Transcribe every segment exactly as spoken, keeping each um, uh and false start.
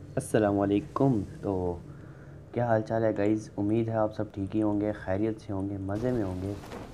अस्सलामुअलैकुम। तो क्या हाल चाल है गाइज़, उम्मीद है आप सब ठीक ही होंगे, खैरियत से होंगे, मज़े में होंगे।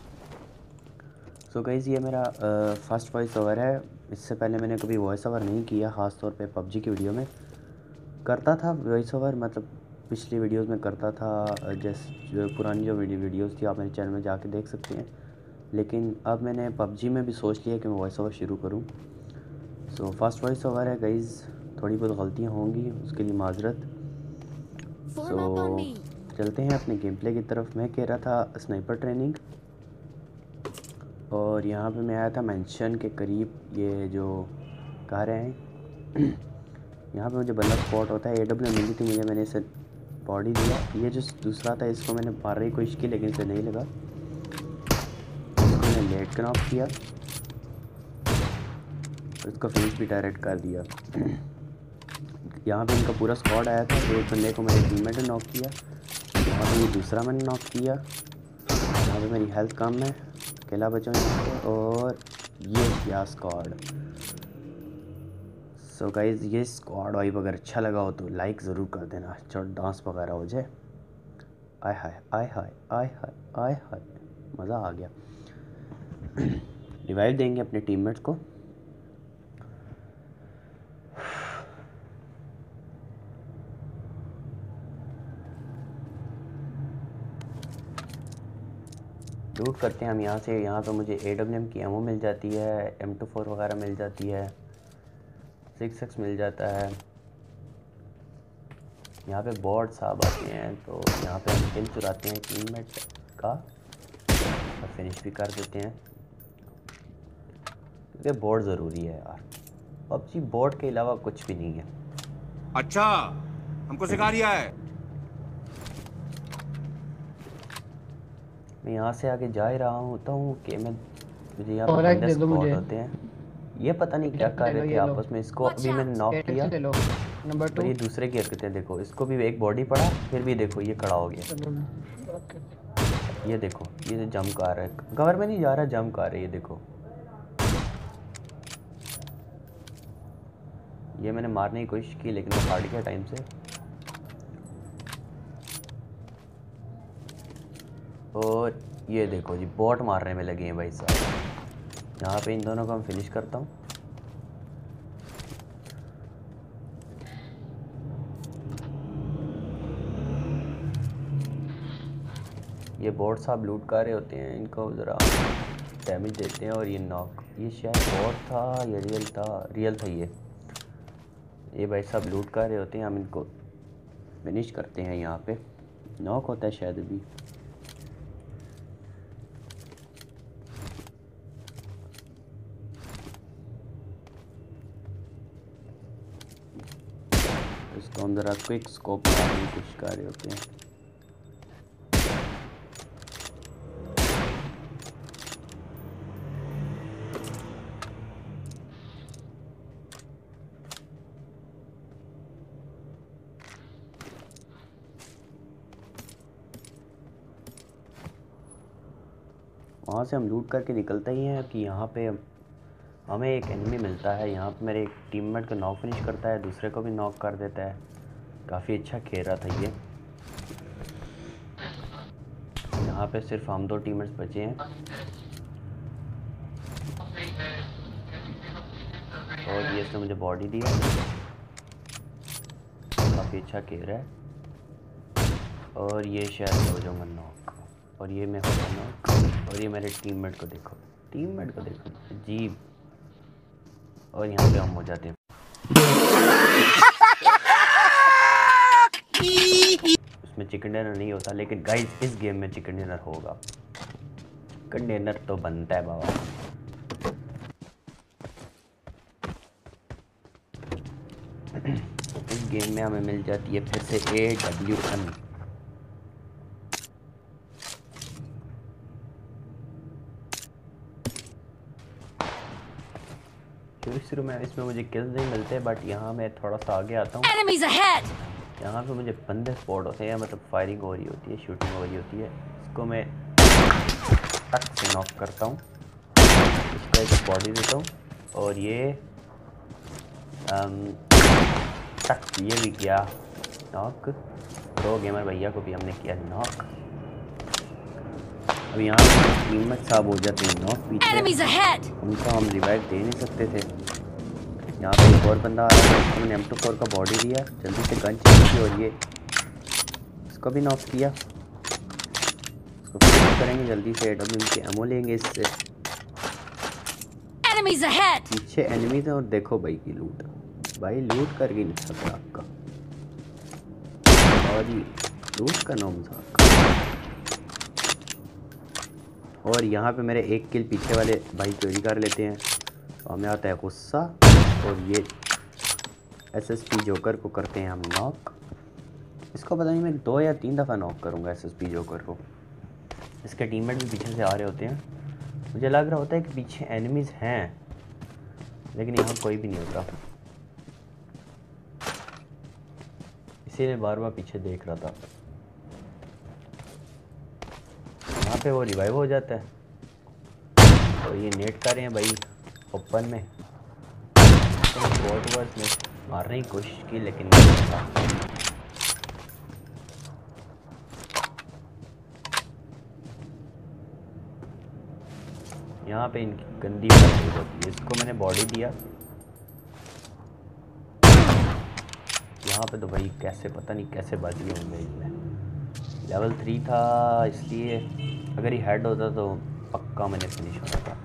सो गाइज़ ये मेरा फ़र्स्ट वॉइस ओवर है। इससे पहले मैंने कभी वॉइस ओवर नहीं किया, ख़ास तौर पे पबजी की वीडियो में करता था वॉइस ओवर, मतलब पिछली वीडियोस में करता था। जैसे जो पुरानी जो वीडियो वीडियोस थी आप मेरे चैनल में जाके देख सकते हैं। लेकिन अब मैंने पबजी में भी सोच लिया कि मैं वॉइस ओवर शुरू करूँ। सो फर्स्ट वॉइस ओवर है गाइज़, थोड़ी बहुत गलतियाँ होंगी, उसके लिए माजरत। सो so, चलते हैं अपने गेम प्ले की तरफ। मैं कह रहा था स्नाइपर ट्रेनिंग, और यहाँ पे मैं आया था मेंशन के करीब। ये जो कह रहे हैं यहाँ पे मुझे बंदा स्पॉट होता है। ए डब्ल्यू मिली थी मुझे, मैंने इसे बॉडी दिया। ये जो दूसरा था इसको मैंने मारने की कोशिश की लेकिन इसे नहीं लगा, इसको मैंने लेट कर ऑफ किया और इसको फिनिश भी डायरेक्ट कर दिया। यहाँ पे इनका पूरा स्क्वाड आया था। एक बंदे को मेरे टीममेट ने नॉक किया, यहाँ पे ये दूसरा मैंने नॉक किया। यहाँ पे मेरी हेल्थ कम है, अकेला बचा हूँ। और ये क्या स्क्वाड। सो गाइज ये स्क्वाड वाइब अगर अच्छा लगा हो तो लाइक ज़रूर कर देना, चलो डांस वगैरह हो जाए। आय हाय आय हाय आय हाय आय हाय, मज़ा आ गया। रिवाइव देंगे अपने टीममेट्स को। लूट करते हैं हम यहाँ से। यहाँ पे मुझे ए डब्ल्यू एम की एमओ मिल जाती है, एम टू फोर वगैरह मिल जाती है, सिक्स एक्स मिल जाता है। यहाँ पे बॉट साहब आते हैं तो यहाँ पे हम किल चुराते हैं टीममेट का और फिनिश भी कर देते हैं, क्योंकि बॉट ज़रूरी है यार। पबजी बॉट के अलावा कुछ भी नहीं है। अच्छा, हमको सिखा रिया है। मैं यहाँ से आगे जा ही रहा होता हूँ कि मैं मुझे यहाँ पे बंदे स्पॉट होते हैं। ये पता नहीं क्या कर रहे थे आपस में। इसको अभी मैंने नॉक किया नंबर टू। और ये दूसरे की हरकतें देखो। इसको भी एक बॉडी पड़ा, फिर भी देखो ये खड़ा हो गया। ये देखो ये जंप कर रहा है, कवर में नहीं जा रहा, जंप कर रहा है। ये देखो, ये मैंने मारने की कोशिश की लेकिन वो काट गया टाइम से। और ये देखो जी बॉट मारने में लगे हैं भाई साहब। यहाँ पे इन दोनों को हम फिनिश करता हूँ। ये बॉट साहब लूट कर रहे होते हैं, इनको ज़रा डैमेज देते हैं। और ये नॉक, ये शायद बॉट था या रियल था, रियल था ये। ये भाई साहब लूट कर रहे होते हैं, हम इनको फिनिश करते हैं। यहाँ पे नॉक होता है शायद अभी। इसको हम ज़रा क्विक स्कोप मारने की कोशिश कर रहे होते हैं। वहाँ से हम लूट करके निकलते ही हैं कि यहाँ पे हमें एक एनिमी मिलता है। यहाँ पे मेरे एक टीममेट को नॉक फिनिश करता है, दूसरे को भी नॉक कर देता है। काफ़ी अच्छा खेल रहा था ये। यहाँ पे सिर्फ हम दो टीममेट्स बचे हैं और ये इसने मुझे बॉडी दिया। काफ़ी अच्छा खेल रहा है। और ये शायद हो जाऊँगा नॉक, और ये मैं होगा नॉक। और ये मेरे टीममेट को देखो, टीममेट को देखो, अजीब। और यहाँ पे हम हो जाते हैं। उसमें चिकन डिनर नहीं होता, लेकिन गाइस इस गेम में चिकन डिनर होगा। चिकन डिनर तो बनता है बाबा। इस गेम में हमें मिल जाती है फिर से ए डब्ल्यू एम। शुरू में इसमें मुझे किल्स नहीं मिलते, बट यहाँ मैं थोड़ा सा आगे आता हूँ। यहाँ पे मुझे बंदे स्पॉट होते हैं, मतलब फायरिंग हो रही होती है, शूटिंग हो रही होती है। इसको मैं टक से नॉक करता हूँ, इसको एक बॉडी देता हूँ। और ये आम, टक, ये भी किया नॉक। दो गेमर भैया को भी हमने किया नॉक। अब यहाँ पे कीमत साहब हो जाते हैं नॉक पीछे, उनको हम रिवाइव दे नहीं सकते थे। यहाँ पे एक और बंदा आ रहा है, हमने एम टू फोर का बॉडी दिया, जल्दी से गन चेंज की और ये इसको भी नॉक किया। इसको फिनिश करेंगे जल्दी से, डब्ल्यू के एमओ लेंगे इससे। पीछे एनिमीज हैं और देखो भाई की लूट, भाई लूट करके नहीं सकता आपका जी, लूट का नाम था। और यहाँ पे मेरे एक किल पीछे वाले भाई चोरी कर लेते हैं, तो हमें आता है गुस्सा और ये एसएसपी जोकर को करते हैं हम नॉक। इसको पता नहीं मैं दो या तीन दफ़ा नॉक करूँगा एसएसपी जोकर को। इसके टीममेट भी पीछे से आ रहे होते हैं, मुझे लग रहा होता है कि पीछे एनिमीज़ हैं, लेकिन यहाँ कोई भी नहीं होता, इसीलिए बार बार पीछे देख रहा था। यहाँ पे वो रिवाइव हो जाता है, तो ये नेट कर रहे हैं भाई ओपन में। तो बॉट वर्स में मारने की कोशिश की लेकिन नहीं था। यहाँ पे इनकी गंदी फाइटिंग होती है। इसको मैंने बॉडी दिया, यहाँ पे तो भाई कैसे पता नहीं कैसे बच गए होंगे। इसमें लेवल थ्री था, इसलिए अगर ये हेड होता तो पक्का मैंने फिनिश होना था।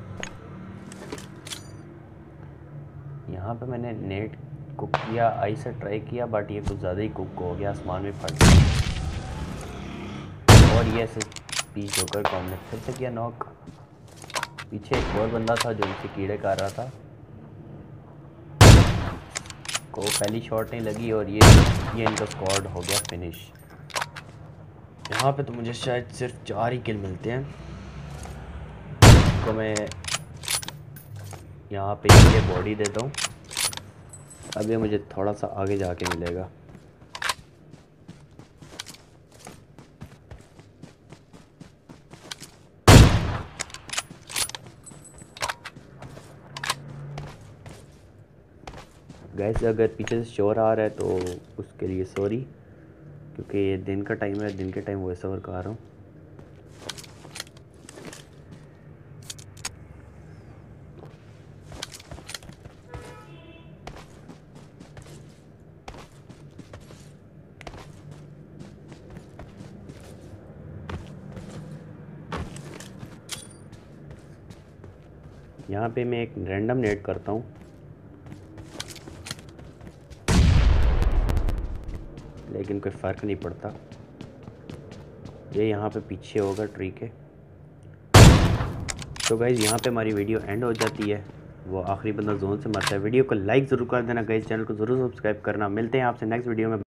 यहाँ पे मैंने नेट कुक किया, आई से ट्राई किया, बट ये कुछ ज़्यादा ही कुक हो गया, आसमान में फट गया। और ये ऐसे पीस होकर को हमने फिर से किया नॉक। पीछे एक और बंदा था जो इनसे कीड़े कर रहा था, को पहली शॉट नहीं लगी और ये ये इनका स्क्वाड हो गया फिनिश। यहाँ पे तो मुझे शायद सिर्फ चार ही किल मिलते हैं। तो मैं यहाँ पे ये बॉडी देता हूँ, अब ये मुझे थोड़ा सा आगे जाके मिलेगा। गैस अगर पीछे से शोर आ रहा है तो उसके लिए सॉरी, क्योंकि ये दिन का टाइम है, दिन के टाइम वॉइस ओवर कर रहा हूँ। यहाँ पे मैं एक रैंडम नेट करता हूँ, लेकिन कोई फ़र्क नहीं पड़ता। ये यहाँ पे पीछे होगा ट्री के। तो गाइज़ यहाँ पे हमारी वीडियो एंड हो जाती है, वो आखिरी बंदा जोन से मरता है। वीडियो को लाइक ज़रूर कर देना गाइज़, चैनल को ज़रूर सब्सक्राइब करना। मिलते हैं आपसे नेक्स्ट वीडियो में।